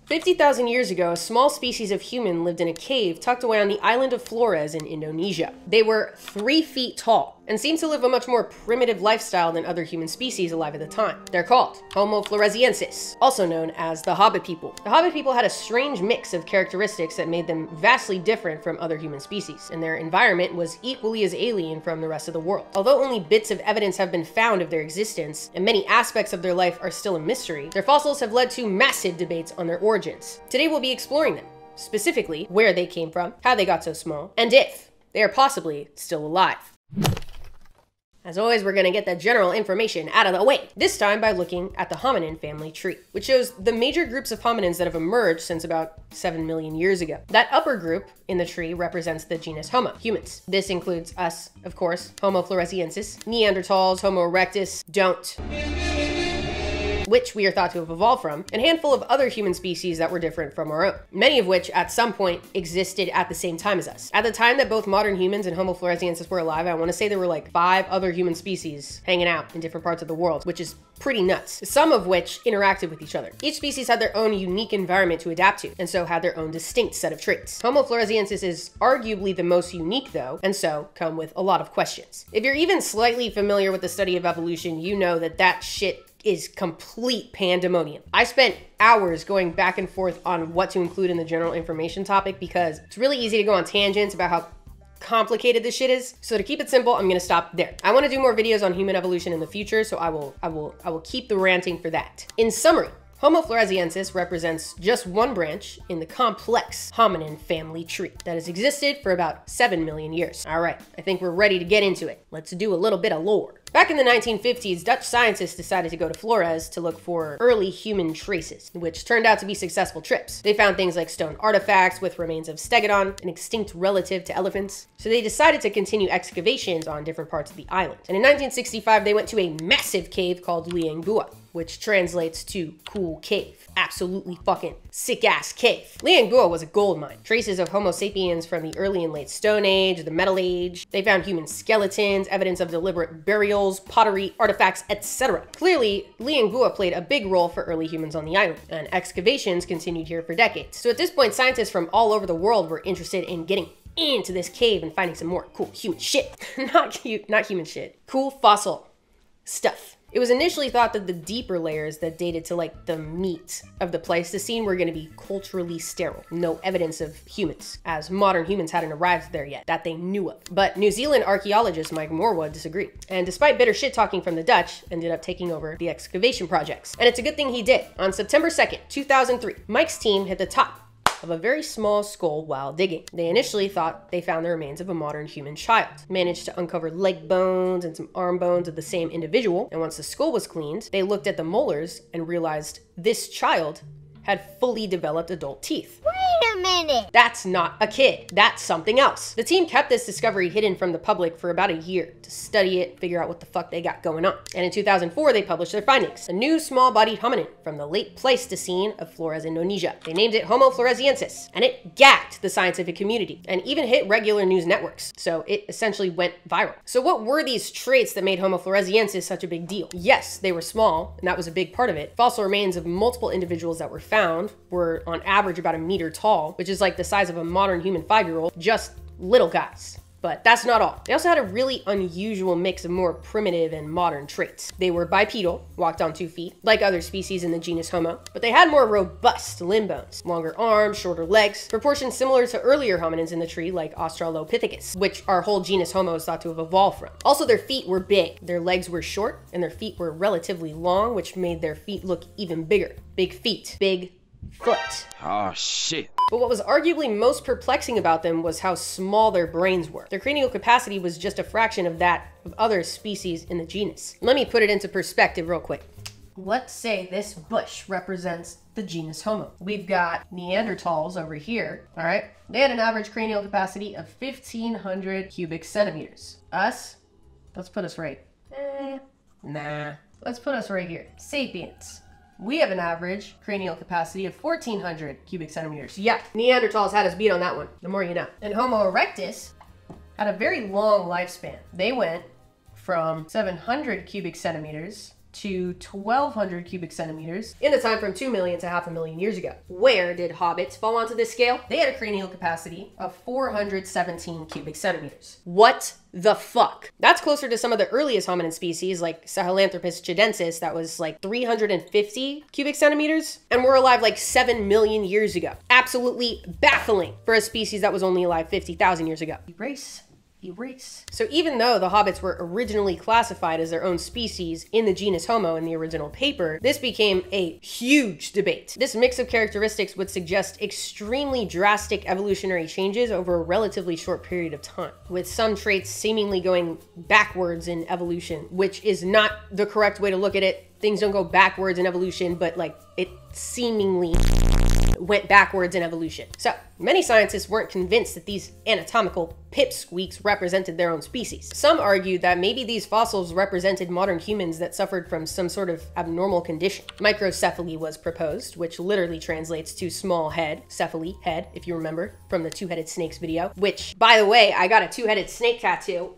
50,000 years ago, a small species of human lived in a cave tucked away on the island of Flores in Indonesia. They were 3 feet tall and seemed to live a much more primitive lifestyle than other human species alive at the time. They're called Homo floresiensis, also known as the Hobbit people. The Hobbit people had a strange mix of characteristics that made them vastly different from other human species, and their environment was equally as alien from the rest of the world. Although only bits of evidence have been found of their existence, and many aspects of their life are still a mystery, their fossils have led to massive debates on their origins. Today we'll be exploring them, specifically where they came from, how they got so small, and if they are possibly still alive. As always, we're gonna get the general information out of the way, this time by looking at the hominin family tree, which shows the major groups of hominins that have emerged since about 7 million years ago. That upper group in the tree represents the genus Homo, humans. This includes us, of course, Homo floresiensis, Neanderthals, Homo erectus, which we are thought to have evolved from, and a handful of other human species that were different from our own, many of which at some point existed at the same time as us. At the time that both modern humans and Homo floresiensis were alive, I want to say there were like 5 other human species hanging out in different parts of the world, which is pretty nuts, some of which interacted with each other. Each species had their own unique environment to adapt to, and so had their own distinct set of traits. Homo floresiensis is arguably the most unique though, and so come with a lot of questions. If you're even slightly familiar with the study of evolution, you know that that shit is complete pandemonium. I spent hours going back and forth on what to include in the general information topic because it's really easy to go on tangents about how complicated this shit is. So to keep it simple, I'm gonna stop there. I want to do more videos on human evolution in the future, so I will keep the ranting for that. In summary, Homo floresiensis represents just one branch in the complex hominin family tree that has existed for about 7 million years. All right, I think we're ready to get into it. Let's do a little bit of lore. Back in the 1950s, Dutch scientists decided to go to Flores to look for early human traces, which turned out to be successful trips. They found things like stone artifacts with remains of stegodon, an extinct relative to elephants. So they decided to continue excavations on different parts of the island. And in 1965, they went to a massive cave called Lianggua, which translates to cool cave. Absolutely fucking sick ass cave. Lianggua was a gold mine. Traces of Homo sapiens from the early and late Stone Age, the Metal Age. They found human skeletons, evidence of deliberate burials, pottery, artifacts, etc. Clearly, Lianggua played a big role for early humans on the island, and excavations continued here for decades. So at this point, scientists from all over the world were interested in getting into this cave and finding some more cool human shit. not human shit. Cool fossil stuff. It was initially thought that the deeper layers that dated to like the meat of the Pleistocene were going to be culturally sterile. No evidence of humans, as modern humans hadn't arrived there yet, that they knew of. But New Zealand archaeologist Mike Morwood disagreed, and despite bitter shit talking from the Dutch, ended up taking over the excavation projects. And it's a good thing he did. On September 2nd, 2003, Mike's team hit the top of a very small skull while digging. They initially thought they found the remains of a modern human child, managed to uncover leg bones and some arm bones of the same individual, and once the skull was cleaned, they looked at the molars and realized this child had fully developed adult teeth. Wait a minute! That's not a kid. That's something else. The team kept this discovery hidden from the public for about a year to study it, figure out what the fuck they got going on. And in 2004, they published their findings. A new small-bodied hominin from the late Pleistocene of Flores, Indonesia. They named it Homo floresiensis, and it gagged the scientific community and even hit regular news networks. So it essentially went viral. So what were these traits that made Homo floresiensis such a big deal? Yes, they were small, and that was a big part of it. Fossil remains of multiple individuals that were found were on average about 1 meter tall, which is like the size of a modern human 5-year-old, just little guys. But that's not all. They also had a really unusual mix of more primitive and modern traits. They were bipedal, walked on 2 feet, like other species in the genus Homo, but they had more robust limb bones, longer arms, shorter legs, proportions similar to earlier hominins in the tree like Australopithecus, which our whole genus Homo is thought to have evolved from. Also, their feet were big. Their legs were short, and their feet were relatively long, which made their feet look even bigger. Big feet. Big foot. Oh, shit. But what was arguably most perplexing about them was how small their brains were. Their cranial capacity was just a fraction of that of other species in the genus. Let me put it into perspective real quick. Let's say this bush represents the genus Homo. We've got Neanderthals over here, all right? They had an average cranial capacity of 1,500 cubic centimeters. Us, let's put us right. Let's put us right here. Sapiens. We have an average cranial capacity of 1,400 cubic centimeters. Yeah, Neanderthals had us beat on that one. The more you know. And Homo erectus had a very long lifespan. They went from 700 cubic centimeters to 1,200 cubic centimeters in the time from 2 million to 500,000 years ago. Where did hobbits fall onto this scale? They had a cranial capacity of 417 cubic centimeters. What the fuck? That's closer to some of the earliest hominid species like Sahelanthropus chidensis that was like 350 cubic centimeters and were alive like 7 million years ago. Absolutely baffling for a species that was only alive 50,000 years ago. Erase. So even though the hobbits were originally classified as their own species in the genus Homo in the original paper, this became a huge debate. This mix of characteristics would suggest extremely drastic evolutionary changes over a relatively short period of time, with some traits seemingly going backwards in evolution, which is not the correct way to look at it. Things don't go backwards in evolution, but like it seemingly went backwards in evolution. So many scientists weren't convinced that these anatomical pipsqueaks represented their own species. Some argued that maybe these fossils represented modern humans that suffered from some sort of abnormal condition. Microcephaly was proposed, which literally translates to small head, cephaly, head, if you remember from the two-headed snakes video, which, by the way, I got a two-headed snake tattoo.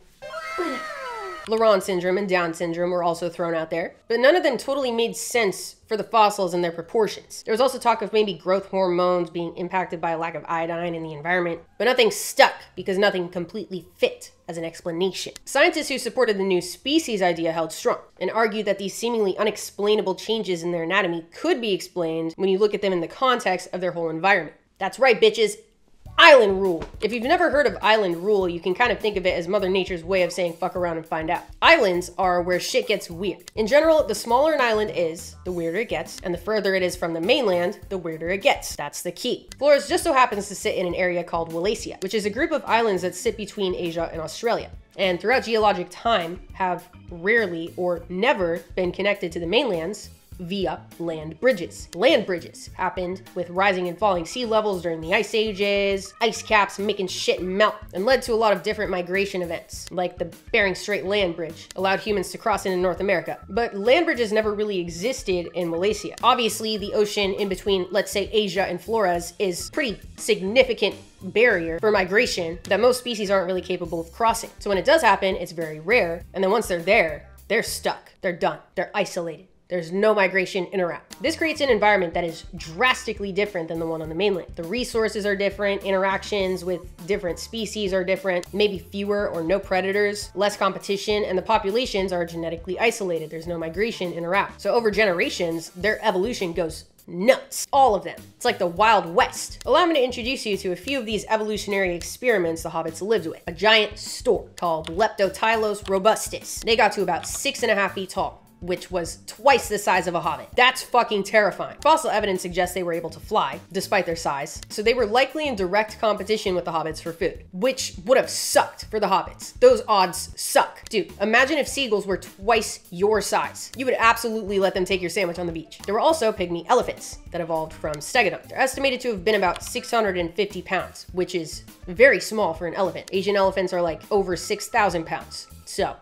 Laurent syndrome and Down syndrome were also thrown out there, but none of them totally made sense for the fossils and their proportions. There was also talk of maybe growth hormones being impacted by a lack of iodine in the environment, but nothing stuck because nothing completely fit as an explanation. Scientists who supported the new species idea held strong and argued that these seemingly unexplainable changes in their anatomy could be explained when you look at them in the context of their whole environment. That's right, bitches. Island rule. If you've never heard of island rule, you can kind of think of it as Mother Nature's way of saying fuck around and find out. Islands are where shit gets weird. In general, the smaller an island is, the weirder it gets, and the further it is from the mainland, the weirder it gets. That's the key. Flores just so happens to sit in an area called Wallacea, which is a group of islands that sit between Asia and Australia, and throughout geologic time have rarely or never been connected to the mainlands via land bridges. Land bridges happened with rising and falling sea levels during the ice ages, ice caps making shit melt, and led to a lot of different migration events, like the Bering Strait land bridge allowed humans to cross into North America. But land bridges never really existed in Wallacea. Obviously, the ocean in between, let's say, Asia and Flores is pretty significant barrier for migration that most species aren't really capable of crossing. So when it does happen, it's very rare, and then once they're there, they're stuck, they're done, they're isolated. There's no migration in or out. This creates an environment that is drastically different than the one on the mainland. The resources are different, interactions with different species are different, maybe fewer or no predators, less competition, and the populations are genetically isolated. There's no migration in or out. So over generations, their evolution goes nuts. All of them. It's like the Wild West. Allow me to introduce you to a few of these evolutionary experiments the hobbits lived with. A giant stork called Leptotylus robustus. They got to about 6.5 feet tall, which was twice the size of a hobbit. That's fucking terrifying. Fossil evidence suggests they were able to fly, despite their size, so they were likely in direct competition with the hobbits for food, which would have sucked for the hobbits. Those odds suck. Dude, imagine if seagulls were twice your size. You would absolutely let them take your sandwich on the beach. There were also pygmy elephants that evolved from stegodon. They're estimated to have been about 650 pounds, which is very small for an elephant. Asian elephants are like over 6,000 pounds. So,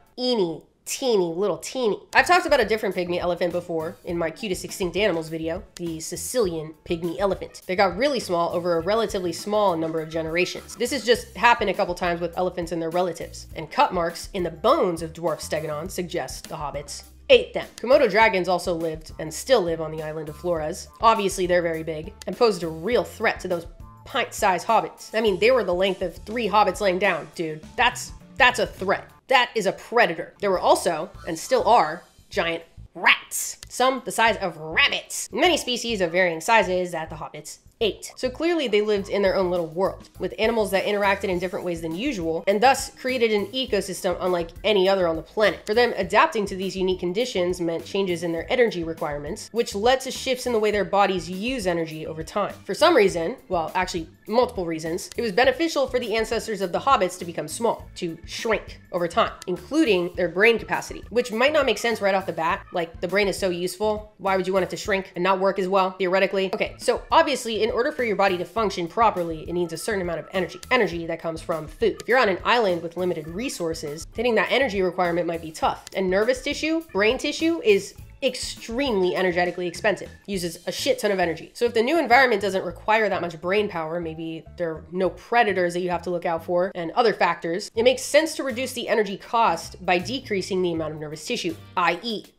little teeny. I've talked about a different pygmy elephant before in my cutest extinct animals video, the Sicilian pygmy elephant. They got really small over a relatively small number of generations. This has just happened a couple times with elephants and their relatives, and cut marks in the bones of dwarf stegodon suggest the hobbits ate them. Komodo dragons also lived and still live on the island of Flores. Obviously, they're very big and posed a real threat to those pint-sized hobbits. I mean, they were the length of 3 hobbits laying down, dude. That's a threat. That is a predator. There were also, and still are, giant rats, some the size of rabbits. Many species of varying sizes that the hobbits ate. So clearly they lived in their own little world, with animals that interacted in different ways than usual, and thus created an ecosystem unlike any other on the planet. For them, adapting to these unique conditions meant changes in their energy requirements, which led to shifts in the way their bodies use energy over time. For some reason, well, actually multiple reasons, it was beneficial for the ancestors of the hobbits to become small, to shrink over time, including their brain capacity, which might not make sense right off the bat. Like, the brain is so useful, why would you want it to shrink and not work as well, theoretically? Okay, so obviously, in order for your body to function properly, it needs a certain amount of energy that comes from food. If you're on an island with limited resources, hitting that energy requirement might be tough. And nervous tissue, brain tissue, is extremely energetically expensive, uses a shit ton of energy. So if the new environment doesn't require that much brain power, maybe there are no predators that you have to look out for and other factors, it makes sense to reduce the energy cost by decreasing the amount of nervous tissue, i.e.,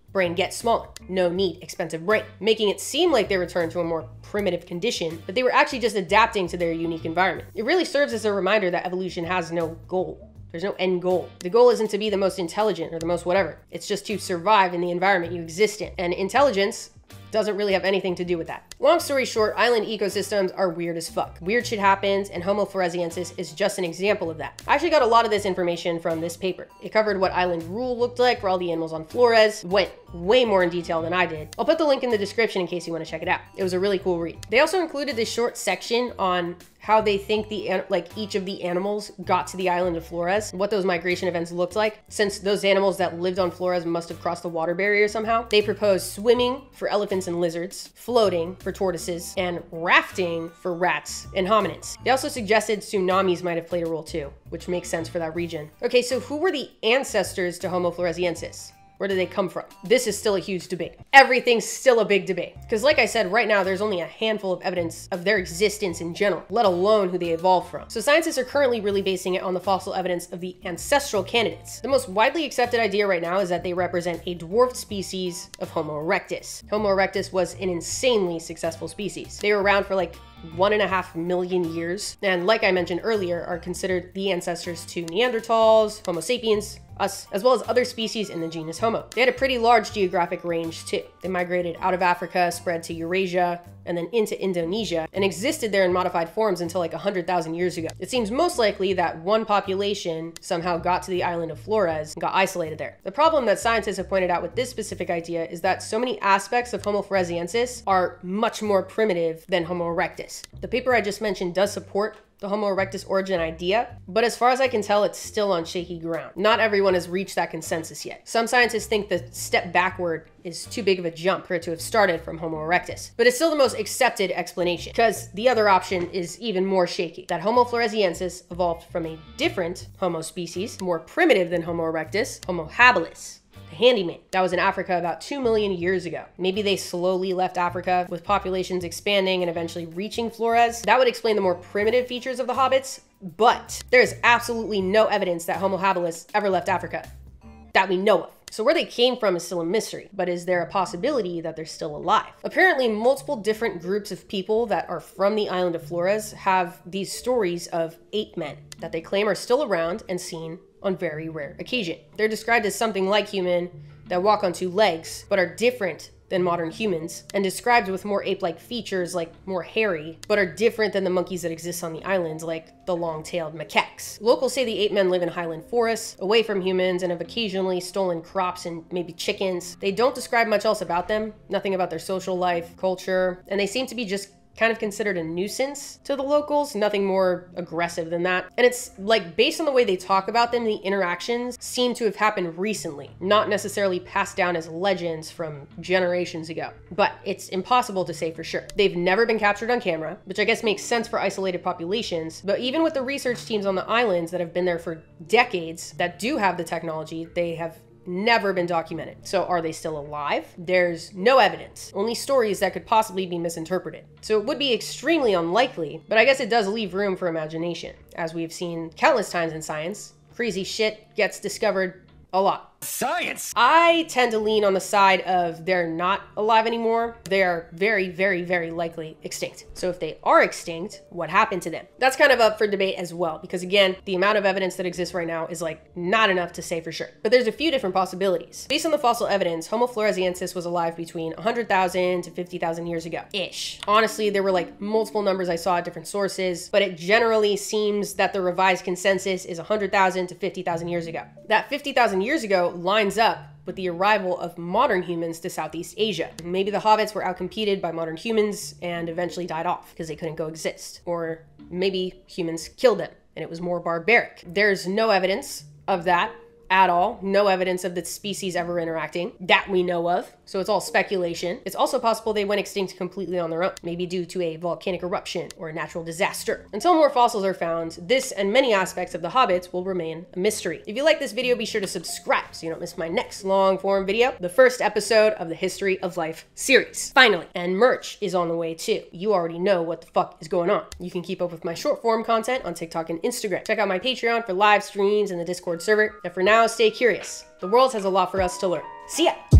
brain gets smaller. No neat, expensive brain, making it seem like they returned to a more primitive condition, but they were actually just adapting to their unique environment. It really serves as a reminder that evolution has no goal. There's no end goal. The goal isn't to be the most intelligent or the most whatever. It's just to survive in the environment you exist in. And intelligence doesn't really have anything to do with that. Long story short, island ecosystems are weird as fuck. Weird shit happens, and Homo floresiensis is just an example of that. I actually got a lot of this information from this paper. It covered what island rule looked like for all the animals on Flores, went way more in detail than I did. I'll put the link in the description in case you want to check it out. It was a really cool read. They also included this short section on how they think each of the animals got to the island of Flores, what those migration events looked like. Since those animals that lived on Flores must have crossed the water barrier somehow, they proposed swimming for elephants and lizards, floating for tortoises, and rafting for rats and hominids. They also suggested tsunamis might have played a role too, which makes sense for that region. Okay, so who were the ancestors to Homo floresiensis? Where do they come from? This is still a huge debate. Everything's still a big debate. Because like I said, right now, there's only a handful of evidence of their existence in general, let alone who they evolved from. So scientists are currently really basing it on the fossil evidence of the ancestral candidates. The most widely accepted idea right now is that they represent a dwarfed species of Homo erectus. Homo erectus was an insanely successful species. They were around for like 1.5 million years. And like I mentioned earlier, are considered the ancestors to Neanderthals, Homo sapiens, us, as well as other species in the genus Homo. They had a pretty large geographic range too. They migrated out of Africa, spread to Eurasia, and then into Indonesia, and existed there in modified forms until like 100,000 years ago. It seems most likely that one population somehow got to the island of Flores and got isolated there. The problem that scientists have pointed out with this specific idea is that so many aspects of Homo floresiensis are much more primitive than Homo erectus. The paper I just mentioned does support the Homo erectus origin idea, but as far as I can tell, it's still on shaky ground. Not everyone has reached that consensus yet. Some scientists think the step backward is too big of a jump for it to have started from Homo erectus, but it's still the most accepted explanation, because the other option is even more shaky, that Homo floresiensis evolved from a different Homo species, more primitive than Homo erectus, Homo habilis, the handyman, that was in Africa about 2 million years ago. Maybe they slowly left Africa with populations expanding and eventually reaching Flores. That would explain the more primitive features of the hobbits, but there's absolutely no evidence that Homo habilis ever left Africa that we know of. So where they came from is still a mystery, but is there a possibility that they're still alive? Apparently, multiple different groups of people that are from the island of Flores have these stories of ape men that they claim are still around and seen on very rare occasion. They're described as something like human that walk on 2 legs, but are different than modern humans, and described with more ape-like features, like more hairy, but are different than the monkeys that exist on the islands, like the long-tailed macaques. Locals say the ape men live in highland forests, away from humans, and have occasionally stolen crops and maybe chickens. They don't describe much else about them, nothing about their social life, culture, and they seem to be just kind of considered a nuisance to the locals, nothing more aggressive than that. And it's like, based on the way they talk about them, the interactions seem to have happened recently, not necessarily passed down as legends from generations ago. But it's impossible to say for sure. They've never been captured on camera, which I guess makes sense for isolated populations. But even with the research teams on the islands that have been there for decades, that do have the technology, they have never been documented. So are they still alive? There's no evidence, only stories that could possibly be misinterpreted. So it would be extremely unlikely, but I guess it does leave room for imagination. As we've seen countless times in science, crazy shit gets discovered a lot. Science! I tend to lean on the side of they're not alive anymore. They are very, very, very likely extinct. So if they are extinct, what happened to them? That's kind of up for debate as well, because again, the amount of evidence that exists right now is like not enough to say for sure. But there's a few different possibilities. Based on the fossil evidence, Homo floresiensis was alive between 100,000 to 50,000 years ago-ish. Honestly, there were like multiple numbers I saw at different sources, but it generally seems that the revised consensus is 100,000 to 50,000 years ago. That 50,000 years ago lines up with the arrival of modern humans to Southeast Asia. Maybe the hobbits were outcompeted by modern humans and eventually died off because they couldn't coexist. Or maybe humans killed them and it was more barbaric. There's no evidence of that at all. No evidence of the species ever interacting that we know of. So it's all speculation. It's also possible they went extinct completely on their own, maybe due to a volcanic eruption or a natural disaster. Until more fossils are found, this and many aspects of the hobbits will remain a mystery. If you like this video, be sure to subscribe so you don't miss my next long form video, the first episode of the History of Life series. Finally, and merch is on the way too. You already know what the fuck is going on. You can keep up with my short form content on TikTok and Instagram. Check out my Patreon for live streams and the Discord server. And for now, stay curious. The world has a lot for us to learn. See ya!